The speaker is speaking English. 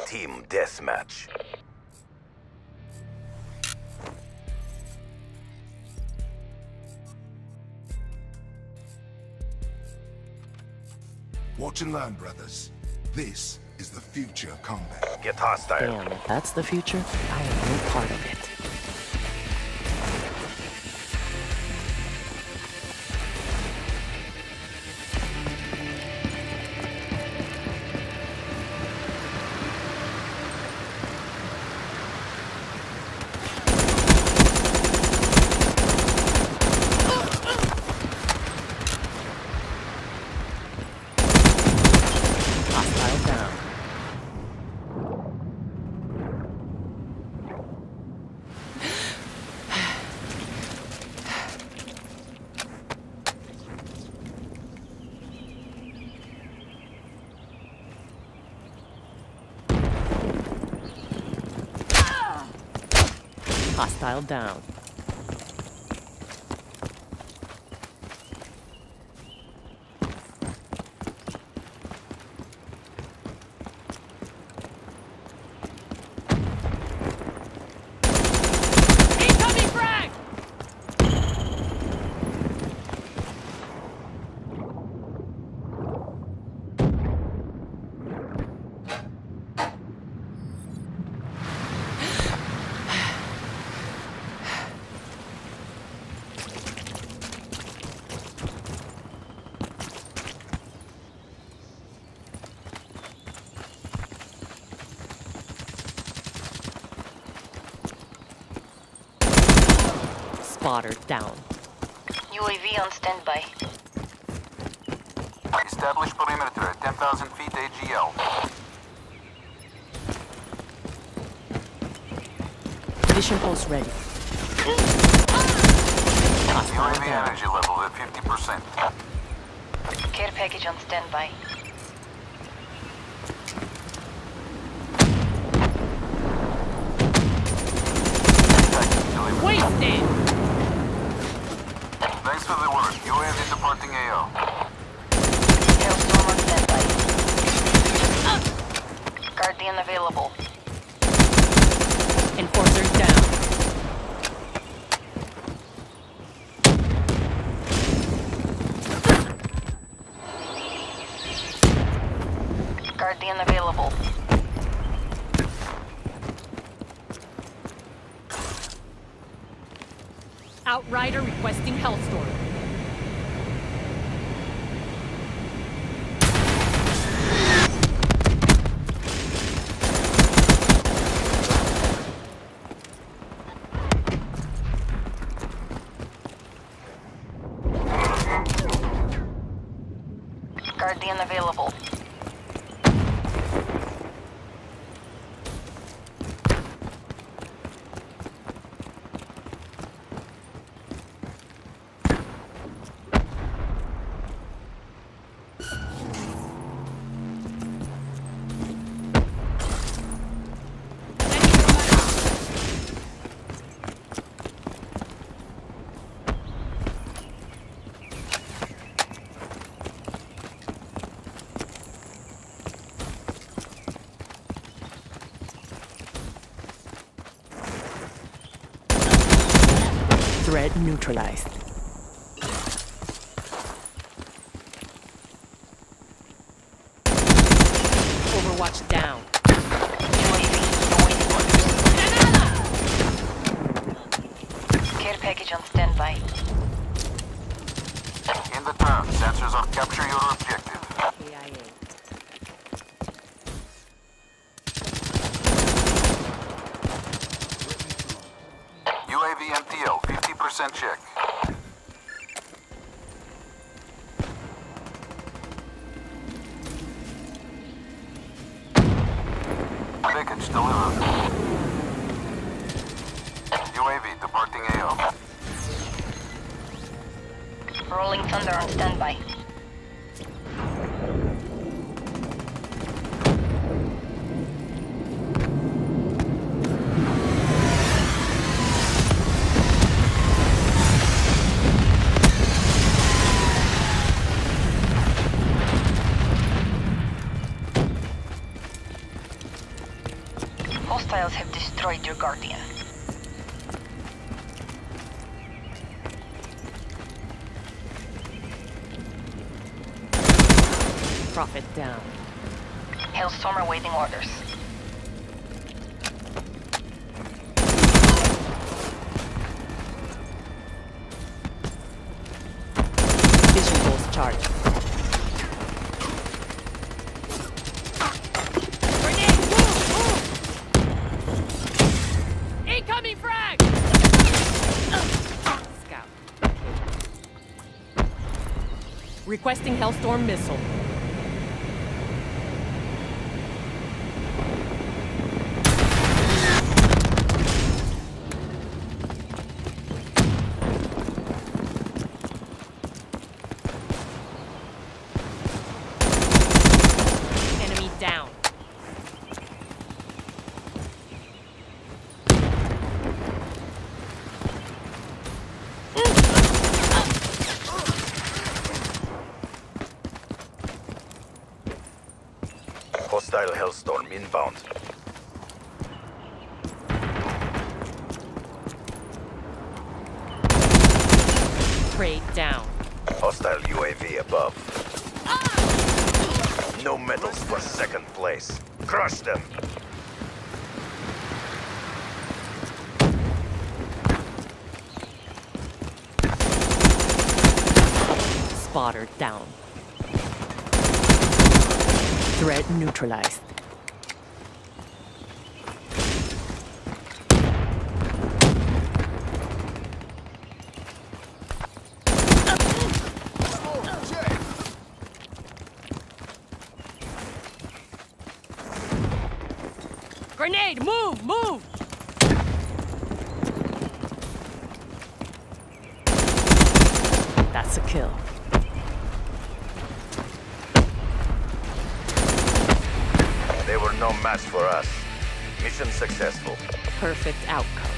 Team Deathmatch. Watch and learn, brothers. This is the future of combat. Get hostile. Damn, if that's the future, I am no part of it. Hostile down. Hostile down. Incoming frag! Spotter down. UAV on standby. Establish perimeter at 10,000 feet AGL. Mission post ready. Hostile UAV down. energy level at 50%. Care package on standby. Wasted! Thanks for the work. UAV departing AO. Hailstorm on standby. Guardian available. Enforcer down. Guardian available. Outrider requesting Hellstorm. Guardian available. Threat neutralized. Overwatch down. Care package on standby. In the turn, sensors on capture your objective. KIA. UAV MTL, 50% check. Package delivered. UAV departing AO. Rolling Thunder on standby. Hostiles have destroyed your Guardian. Prophet down. Hailstorm awaiting orders. Vision pulse charged. Grenade! Move! Incoming frag! Scout. Requesting Hellstorm missile. Enemy down. Hostile Hellstorm inbound. Prey down. Hostile UAV above. No medals for second place. Crush them. Spotter down. Threat neutralized. Grenade! Move! Move! That's a kill. They were no match for us. Mission successful. Perfect outcome.